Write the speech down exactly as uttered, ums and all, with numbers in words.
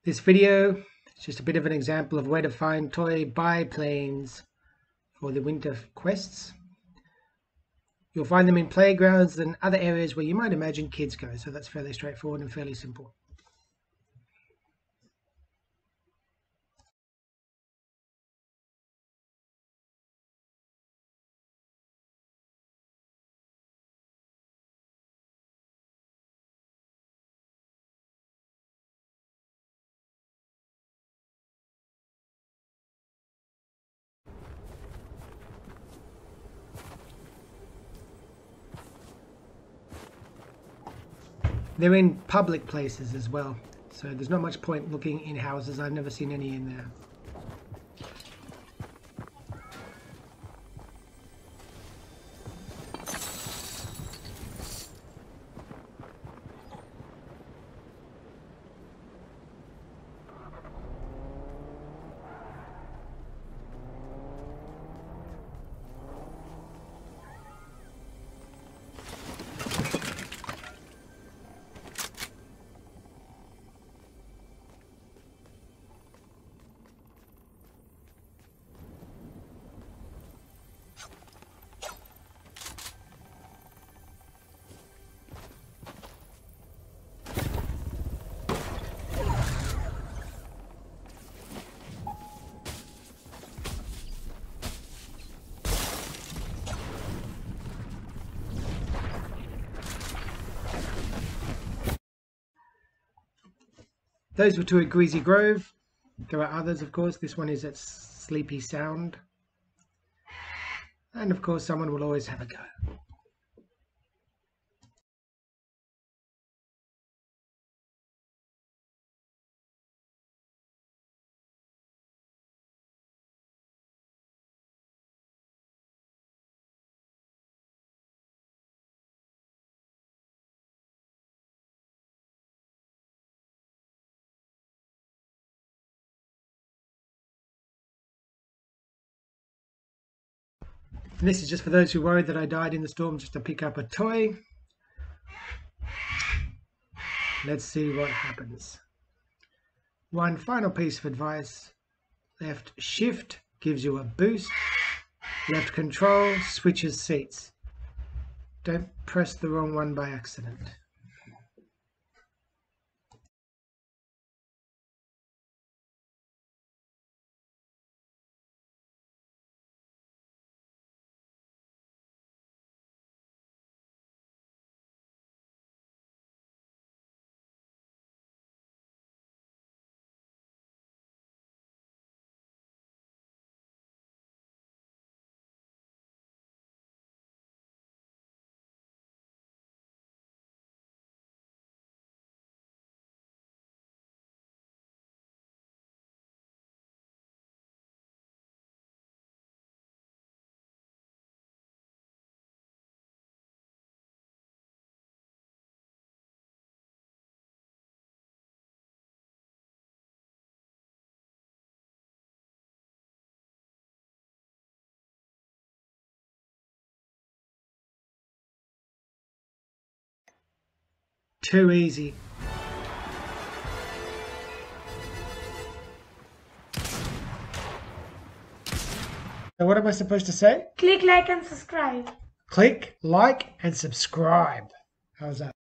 This video is just a bit of an example of where to find toy biplanes for the winter quests. You'll find them in playgrounds and other areas where you might imagine kids go, so that's fairly straightforward and fairly simple. They're in public places as well, so there's not much point looking in houses. I've never seen any in there. Those were two at Greasy Grove. There are others, of course. This one is at Sleepy Sound. And of course, someone will always have a go. And this is just for those who worried that I died in the storm, just to pick up a toy. Let's see what happens. One final piece of advice. Left shift gives you a boost. Left control switches seats. Don't press the wrong one by accident. Too easy. So what am I supposed to say? Click like and subscribe. Click like and subscribe. How's that?